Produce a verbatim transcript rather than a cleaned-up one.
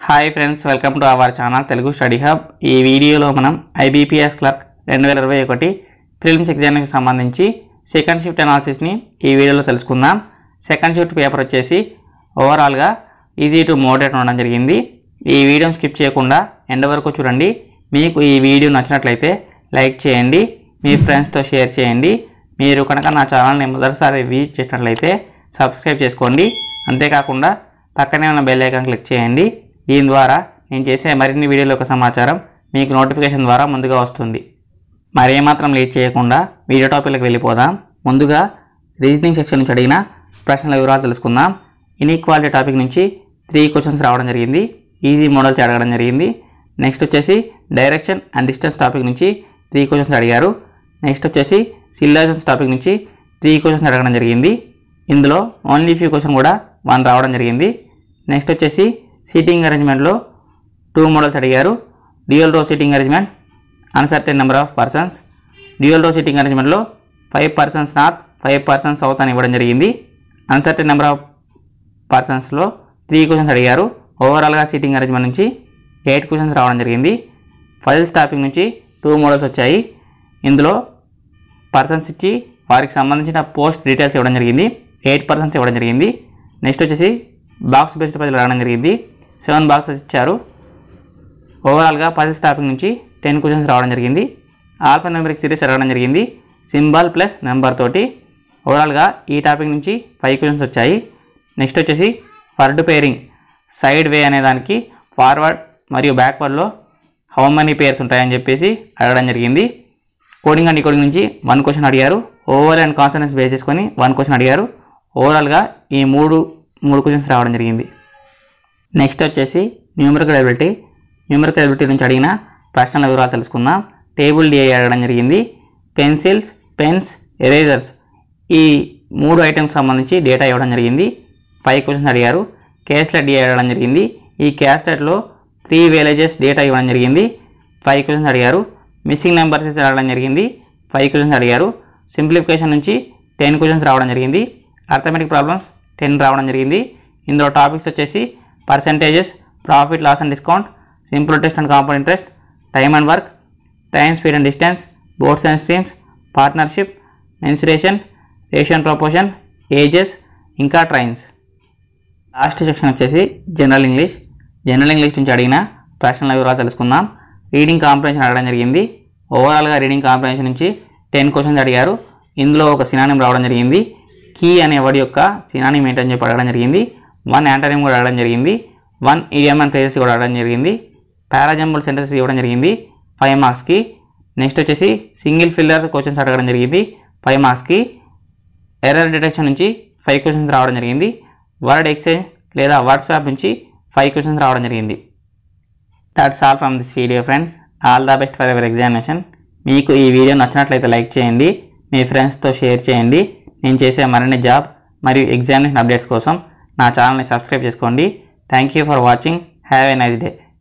Hi friends, welcome to our channel Telugu study hub. ఈ వీడియోలో మనం ఐబీపీఎస్ క్లర్క్ రెండు వేల ఇరవై ఒకటి ప్రిలిమ్స్ ఎగ్జామినేషన్ సంబంధించి సెకండ్ షిఫ్ట్ అనాలిసిస్ని ఈ వీడియోలో తెలుసుకుందాం. సెకండ్ షిఫ్ట్ పేపర్ వచ్చేసి ఓవరాల్గా ఈజీ టు మోడరేట్ ఉండడం జరిగింది. ఈ వీడియోని స్కిప్ చేయకుండా ఎండ్ వరకు చూడండి. మీకు ఈ వీడియో నచ్చినట్లయితే లైక్ చేయండి, మీ ఫ్రెండ్స్తో షేర్ చేయండి. మీరు కనుక నా ఛానల్ని మొదటిసారి విజిట్ చేసినట్లయితే సబ్స్క్రైబ్ చేసుకోండి. అంతేకాకుండా పక్కనే ఉన్న బెల్ ఐకాన్ క్లిక్ చేయండి. దీని ద్వారా నేను చేసే మరిన్ని వీడియోల యొక్క సమాచారం మీకు నోటిఫికేషన్ ద్వారా ముందుగా వస్తుంది. మరి ఏమాత్రం లేట్ చేయకుండా వీడియో టాపిక్లకు వెళ్ళిపోదాం. ముందుగా రీజనింగ్ సెక్షన్ నుంచి అడిగిన ప్రశ్నల వివరాలు తెలుసుకుందాం. ఇన్ఈక్వాలిటీ టాపిక్ నుంచి త్రీ క్వశ్చన్స్ రావడం జరిగింది. ఈజీ మోడల్స్ అడగడం జరిగింది. నెక్స్ట్ వచ్చేసి డైరెక్షన్ అండ్ డిస్టెన్స్ టాపిక్ నుంచి త్రీ క్వశ్చన్స్ అడిగారు. నెక్స్ట్ వచ్చేసి సిల్లాజన్స్ టాపిక్ నుంచి త్రీ క్వశ్చన్స్ అడగడం జరిగింది. ఇందులో ఓన్లీ ఫ్యూ క్వశ్చన్ కూడా వన్ రావడం జరిగింది. నెక్స్ట్ వచ్చేసి సీటింగ్ అరేంజ్మెంట్లో టూ మోడల్స్ అడిగారు. Dual row seating arrangement, uncertain number of persons. Dual row seating అరేంజ్మెంట్లో five persons north, five persons south అని ఇవ్వడం జరిగింది. అన్సర్టెన్ నెంబర్ ఆఫ్ పర్సన్స్లో త్రీ క్వశ్చన్స్ అడిగారు. ఓవరాల్గా సీటింగ్ అరేంజ్మెంట్ నుంచి ఎయిట్ క్వశ్చన్స్ రావడం జరిగింది. ఫైల్స్ టాపిక్ నుంచి టూ మోడల్స్ వచ్చాయి. ఇందులో పర్సన్స్ ఇచ్చి వారికి సంబంధించిన పోస్ట్ డీటెయిల్స్ ఇవ్వడం జరిగింది. ఎయిట్ పర్సన్స్ ఇవ్వడం జరిగింది. నెక్స్ట్ వచ్చేసి బాక్స్ బేస్డ్ పజిల్ రావడం జరిగింది. సెవెన్ బాక్సెస్ ఇచ్చారు. ఓవరాల్గా పజిల్స్ టాపిక్ నుంచి టెన్ క్వశ్చన్స్ రావడం జరిగింది. ఆల్ఫా నెంబరిక్ సిరీస్ రావడం జరిగింది, సింబల్ ప్లస్ నెంబర్ తోటి. ఓవరాల్గా ఈ టాపిక్ నుంచి ఫైవ్ క్వశ్చన్స్ వచ్చాయి. నెక్స్ట్ వచ్చేసి వర్డ్ పేరింగ్ సైడ్ వే అనే దానికి ఫార్వర్డ్ మరియు బ్యాక్వర్డ్లో హౌ మెనీ పేర్స్ ఉంటాయని చెప్పేసి అడగడం జరిగింది. కోడింగ్ అండ్ డీకోడింగ్ నుంచి వన్ క్వశ్చన్ అడిగారు. ఓవర్ అండ్ కాన్సనెంట్స్ బేస్ చేసుకొని వన్ క్వశ్చన్ అడిగారు. ఓవరాల్గా ఈ మూడు మూడు క్వశ్చన్స్ రావడం జరిగింది. నెక్స్ట్ వచ్చేసి న్యూమరికల్ ఎబిలిటీ. న్యూమరికల్ ఎబిలిటీ నుంచి అడిగిన ప్రశ్నల వివరాలు తెలుసుకుందాం. టేబుల్ డిఐ అడగడం జరిగింది. పెన్సిల్స్, పెన్స్, ఎరేజర్స్ ఈ మూడు ఐటమ్స్ సంబంధించి డేటా ఇవ్వడం జరిగింది. ఫైవ్ క్వశ్చన్స్ అడిగారు. క్యాస్లెట్ డిఐ అడగడం జరిగింది. ఈ క్యాస్లెట్లో త్రీ విలేజెస్ డేటా ఇవ్వడం జరిగింది. ఫైవ్ క్వశ్చన్స్ అడిగారు. మిస్సింగ్ నెంబర్స్ అడగడం జరిగింది. ఫైవ్ క్వశ్చన్స్ అడిగారు. సింప్లిఫికేషన్ నుంచి టెన్ క్వశ్చన్స్ రావడం జరిగింది. అర్థమెటిక్ ప్రాబ్లమ్స్ టెన్ రావడం జరిగింది. ఇందులో టాపిక్స్ వచ్చేసి percentages, profit loss and discount, simple interest and compound interest, time and work, time speed and distance, boats and streams, partnership, mensuration, ratio and proportion, ages, ఇంకా trains. Last section వచ్చేసి general English. General English నుంచి అడిగిన ప్రశ్నల వివరాలు తెలుసుకుందాం. Reading comprehension అడగడం జరిగింది. ఓవరాల్గా రీడింగ్ కాంప్రహెన్షన్ నుంచి టెన్ క్వశ్చన్స్ అడిగారు. ఇందులో ఒక సినానిమ్ రావడం జరిగింది. కీ అనే వర్డ్ యొక్క సినానిమ్ ఏంటని చెప్పి అడగడం జరిగింది. వన్ యాంటనిమ్ కూడా అడగడం జరిగింది. వన్ ఇడియమ్ అండ్ ఫ్రేజెస్ కూడా అడగడం జరిగింది. పారాజంబుల్ సెంటెన్సెస్ ఇవ్వడం జరిగింది ఫైవ్ మార్క్స్కి. నెక్స్ట్ వచ్చేసి సింగిల్ ఫిల్లర్ క్వశ్చన్స్ అడగడం జరిగింది ఫైవ్ మార్క్స్కి. ఎర్రర్ డిటెక్షన్ నుంచి ఫైవ్ క్వశ్చన్స్ రావడం జరిగింది. వర్డ్ ఎక్స్చేంజ్ లేదా వర్డ్ స్వాప్ నుంచి ఫైవ్ క్వశ్చన్స్ రావడం జరిగింది. That's all from this video friends. All the best for ever examination. మీకు ఈ వీడియో నచ్చినట్లయితే లైక్ చేయండి, మీ ఫ్రెండ్స్తో షేర్ చేయండి. నేను చేసే మరిన్ని జాబ్ మరియు ఎగ్జామినేషన్ అప్డేట్స్ కోసం నా ఛానల్ని సబ్స్క్రైబ్ చేసుకోండి. Thank you for watching. Have a nice day.